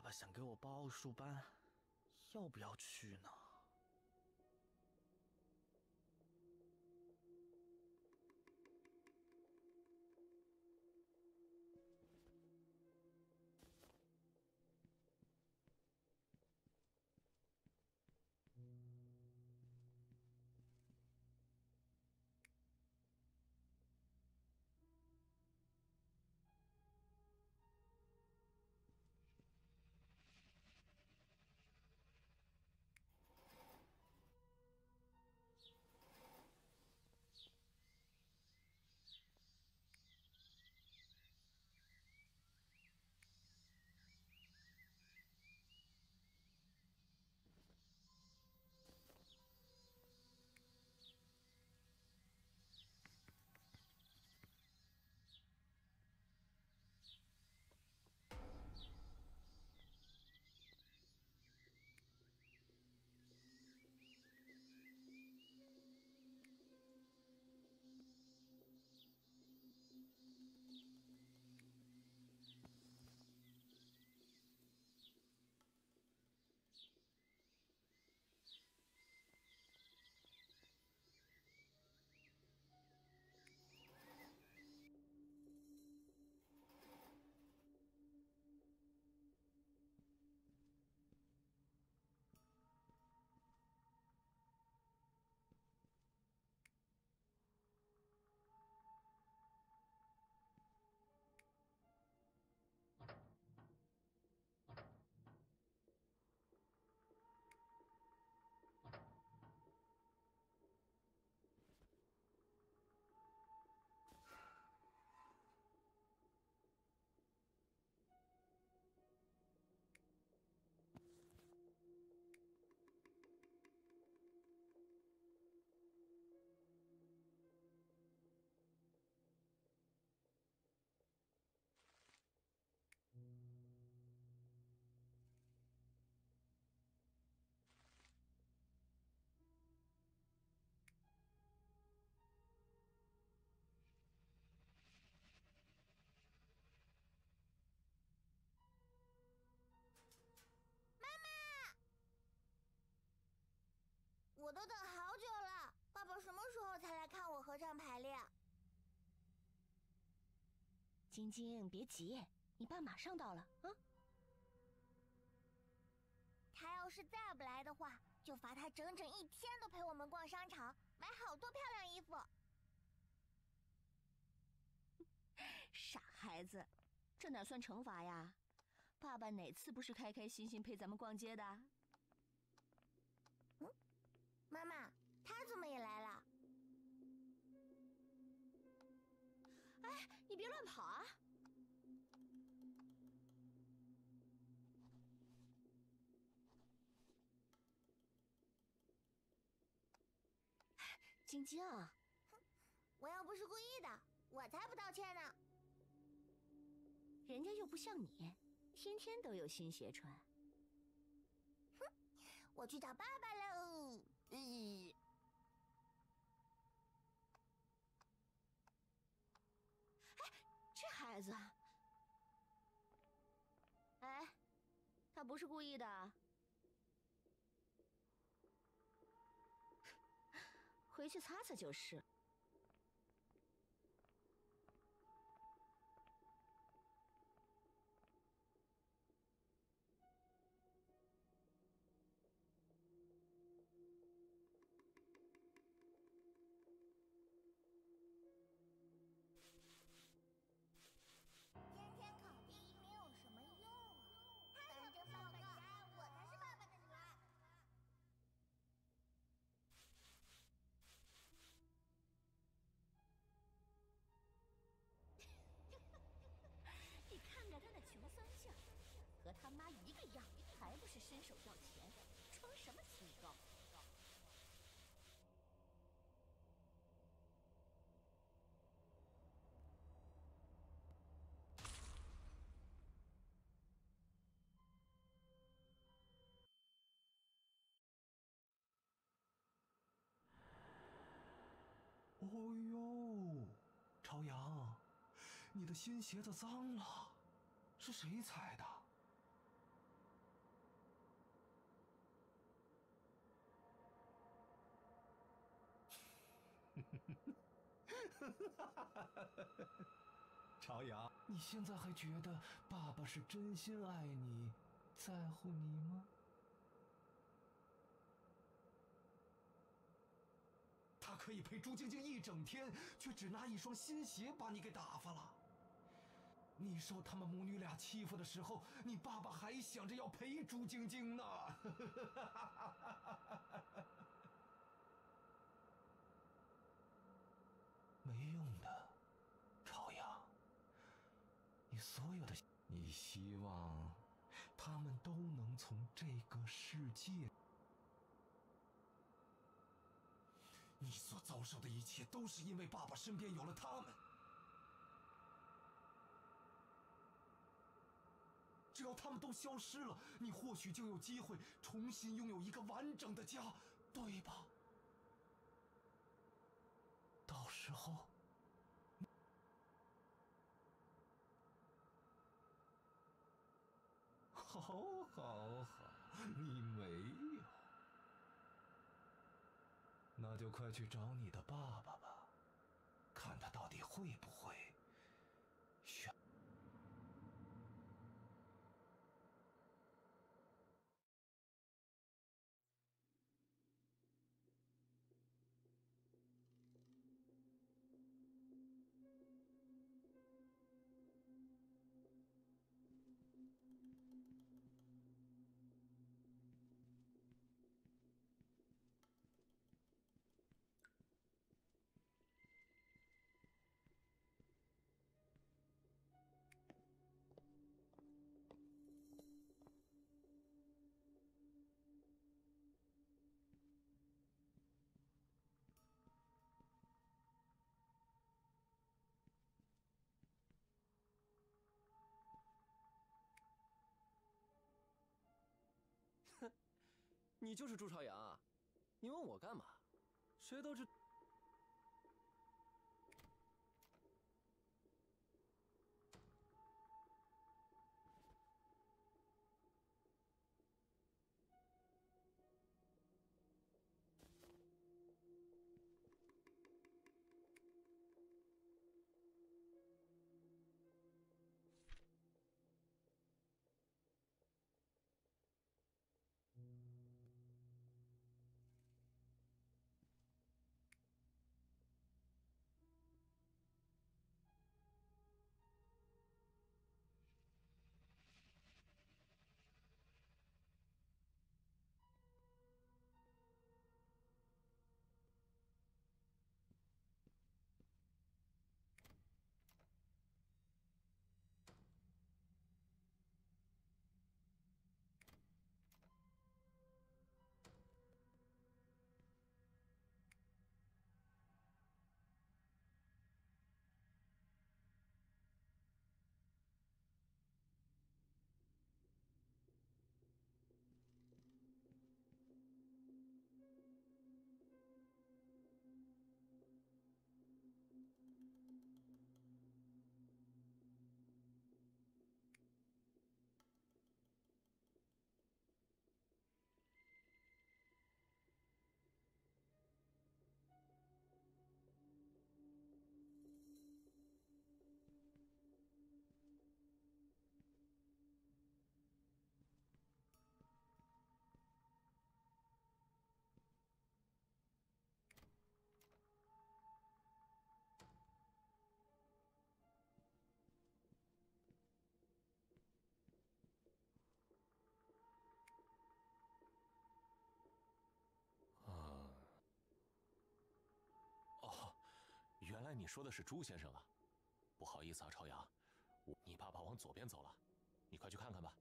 爸想给我报奥数班，要不要去呢？ 我都等好久了，爸爸什么时候才来看我合唱排练？ 晶晶，别急，你爸马上到了啊！ 他要是再不来的话，就罚他整整1天都陪我们逛商场，买好多漂亮衣服。 傻孩子，这哪算惩罚呀？爸爸哪次不是开开心心陪咱们逛街的？ 妈妈，他怎么也来了？ 哎，你别乱跑啊！晶晶， 我又不是故意的，我才不道歉呢。 人家又不像你，天天都有新鞋穿。 我去找爸爸喽。 这孩子，哎，他不是故意的，回去擦擦就是。 天天考第1没有什么用啊，反正报告我才是爸爸的女儿。 你看着他那穷酸劲儿，和他妈一个样，还不是伸手要钱，装什么清高？ 哦呦，朝阳，你的新鞋子脏了，是谁踩的？ 朝阳，你现在还觉得爸爸是真心爱你，在乎你吗？他可以陪朱晶晶一整天，却只拿一双新鞋把你给打发了。你受他们母女俩欺负的时候，你爸爸还想着要陪朱晶晶呢。没用的，朝阳。你所有的，你希望他们都能从这个世界。你所遭受的一切都是因为爸爸身边有了他们。只要他们都消失了，你或许就有机会重新拥有一个完整的家，对吧？到时候，好，你没有，那就快去找你的爸爸吧，看他到底会不会选。 你就是朱朝阳啊？你问我干嘛？谁都知。 原来你说的是朱先生啊，不好意思啊，朝阳，你爸爸往左边走了，你快去看看吧。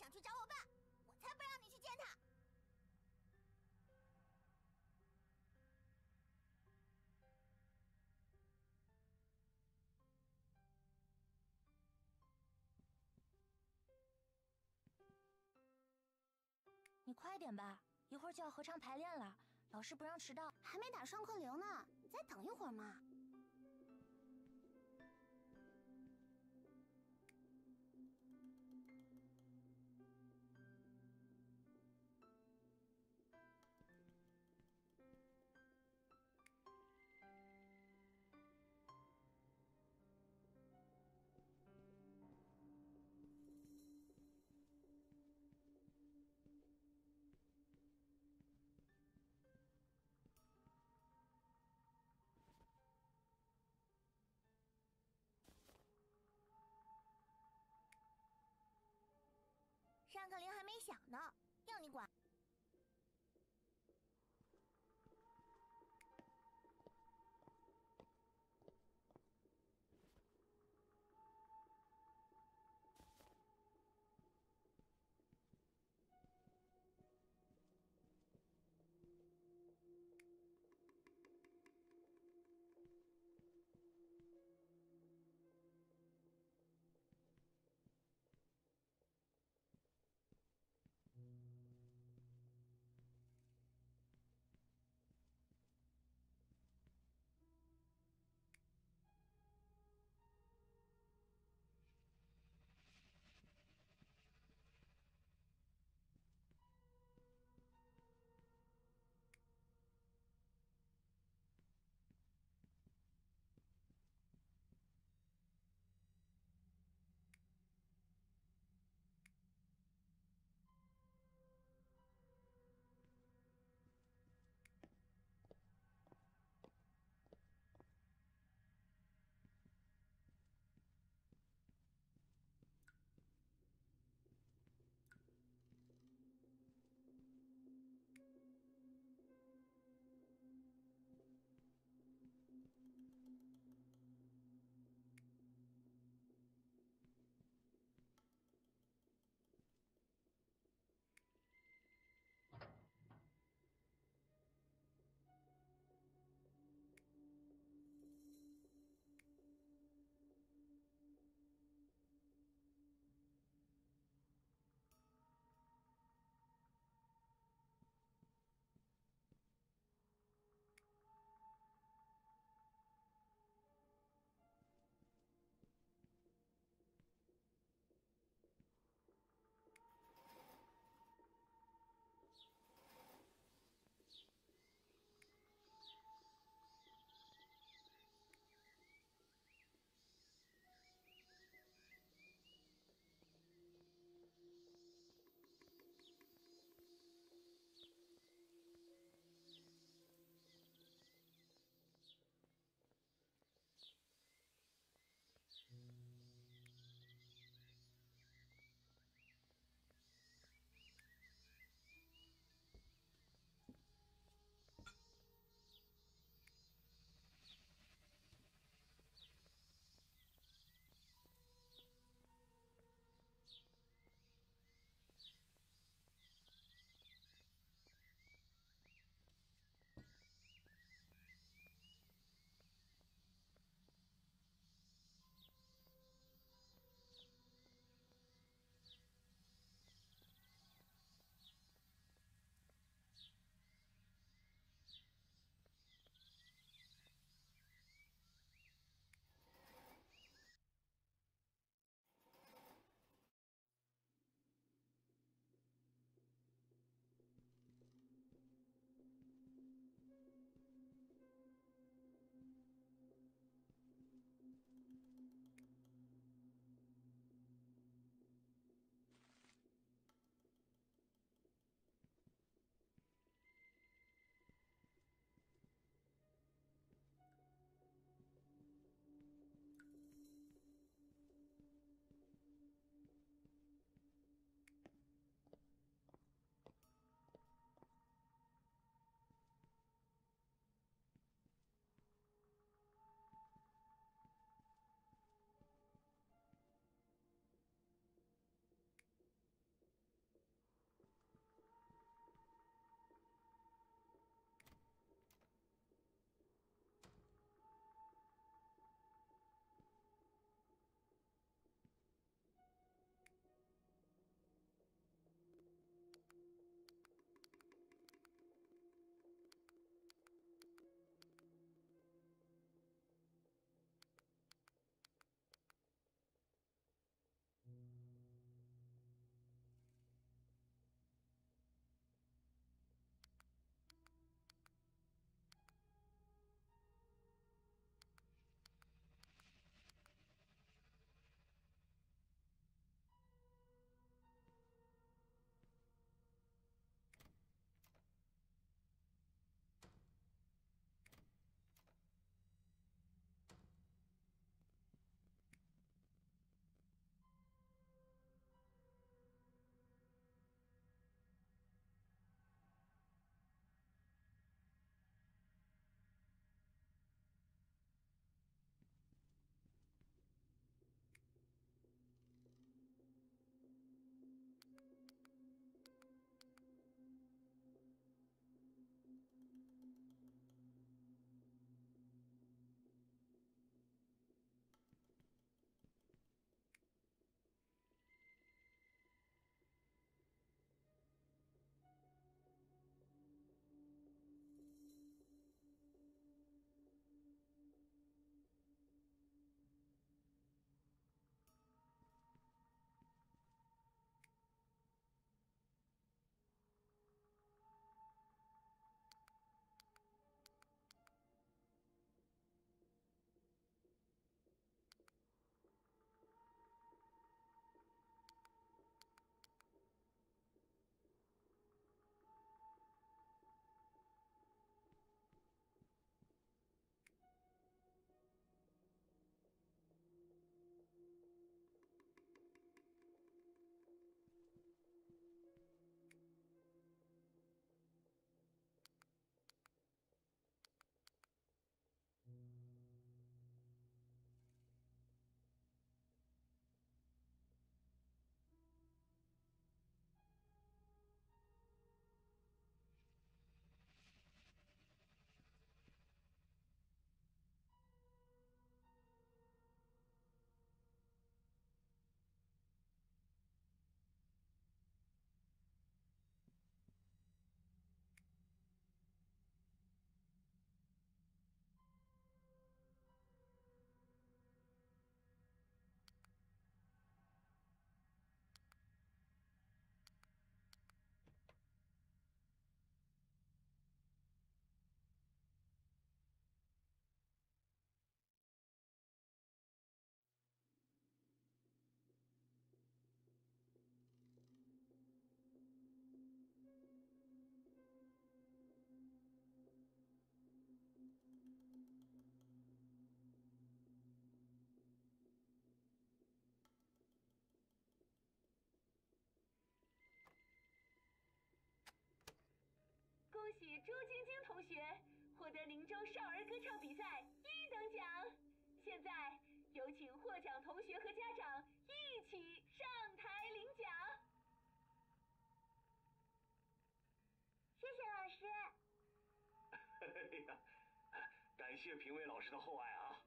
想去找我爸，我才不让你去见他。 你快点吧，一会儿就要合唱排练了，老师不让迟到。 还没打上课铃呢，你再等一会儿嘛。上课铃还没响呢，要你管？ 朱晶晶同学获得宁州少儿歌唱比赛1等奖。现在有请获奖同学和家长一起上台领奖。 谢谢老师。 哎呀，感谢评委老师的厚爱啊！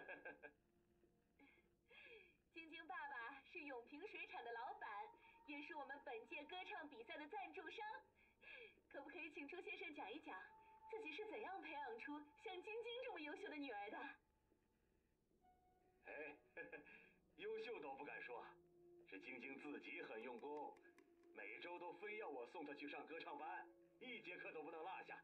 晶晶爸爸是永平水产的老板，也是我们本届歌唱比赛的赞助商。可不可以请朱先生讲一讲，自己是怎样培养出像晶晶这么优秀的女儿的？ 哎，优秀倒不敢说，是晶晶自己很用功，每周都非要我送她去上歌唱班，1节课都不能落下。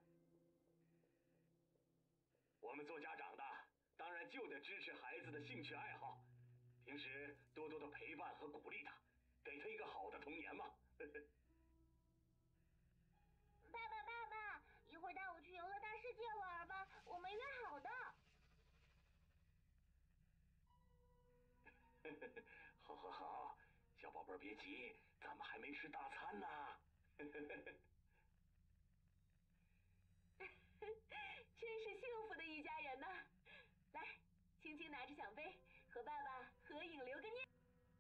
我们做家长的，当然就得支持孩子的兴趣爱好，平时多多的陪伴和鼓励他，给他一个好的童年嘛。 爸爸，一会儿带我去游乐大世界玩吧，我们约好的。 好，小宝贝儿别急，咱们还没吃大餐呢。 真是幸福的一家人呐！来，晶晶拿着奖杯，和爸爸合影留个念。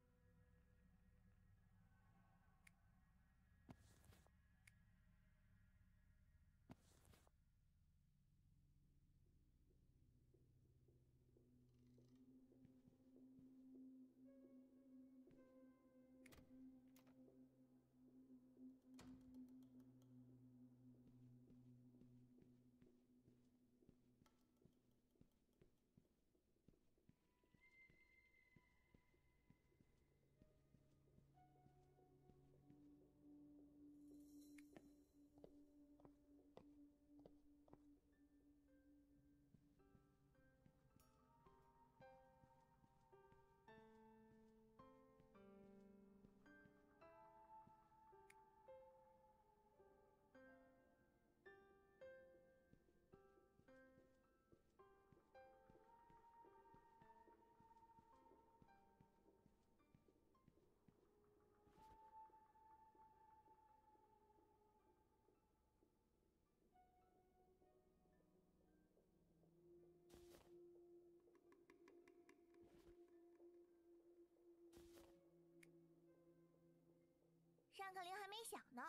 上课铃还没响呢。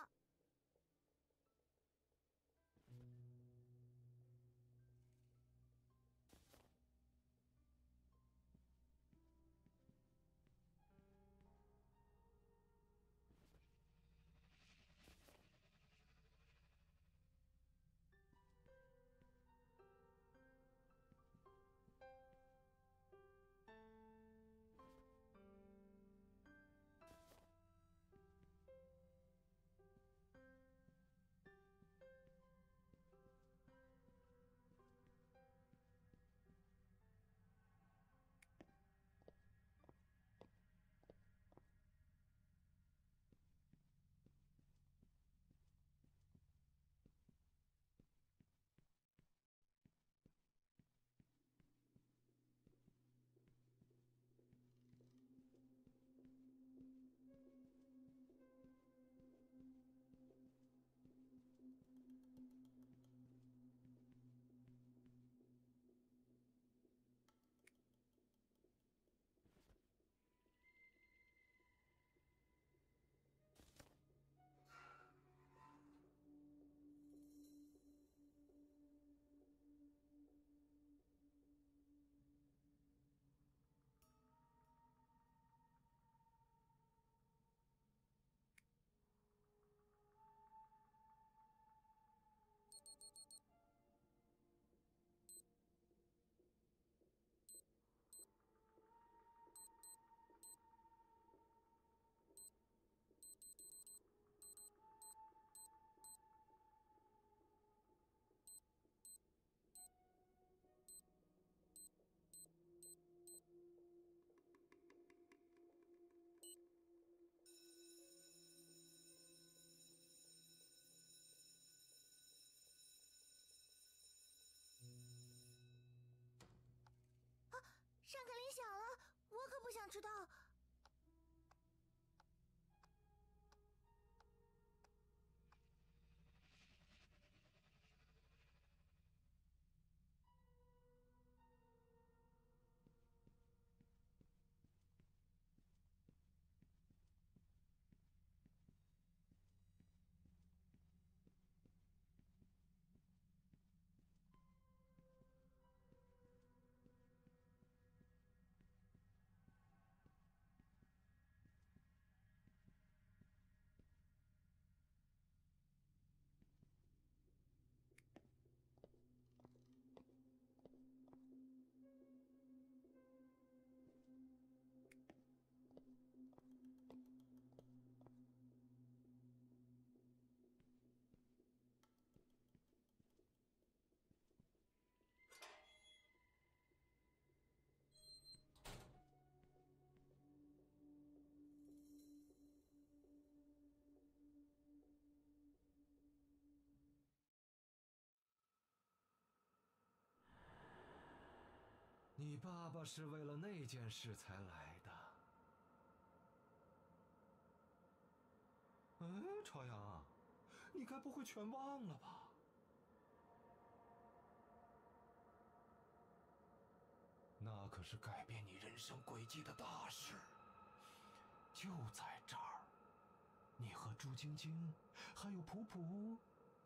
上课铃响了，我可不想迟到。 你爸爸是为了那件事才来的。哎，朝阳，你该不会全忘了吧？那可是改变你人生轨迹的大事，就在这儿。你和朱晶晶，还有普普。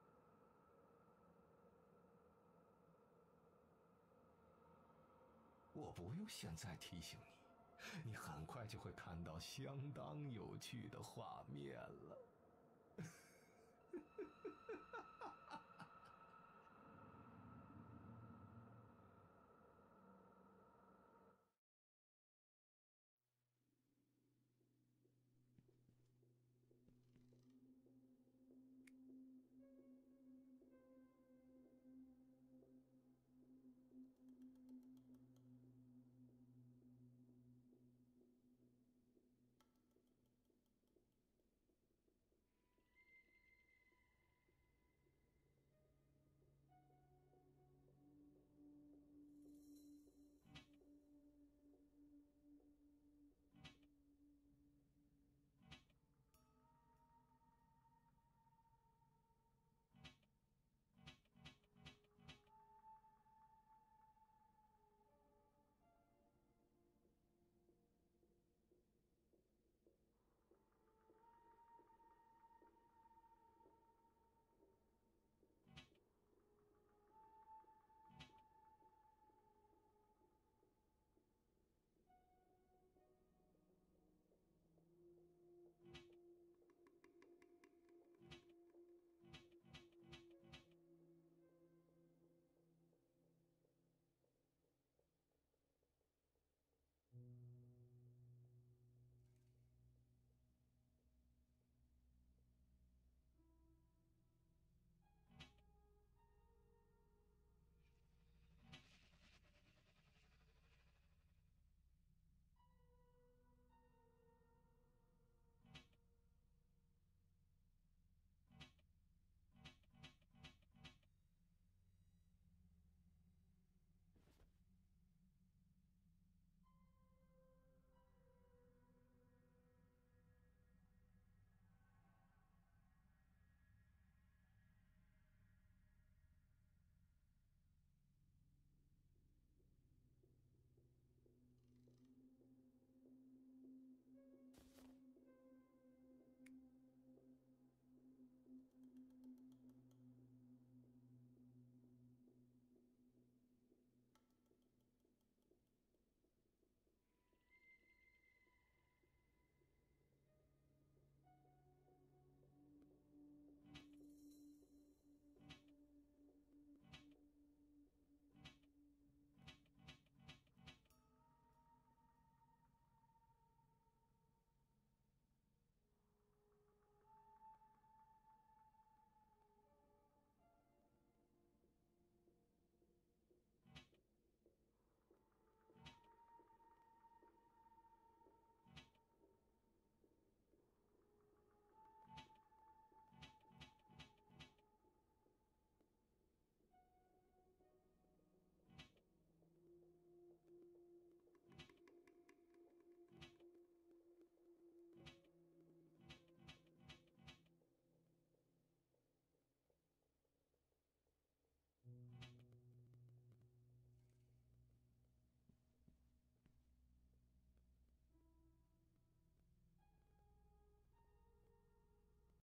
我不用现在提醒你，你很快就会看到相当有趣的画面了。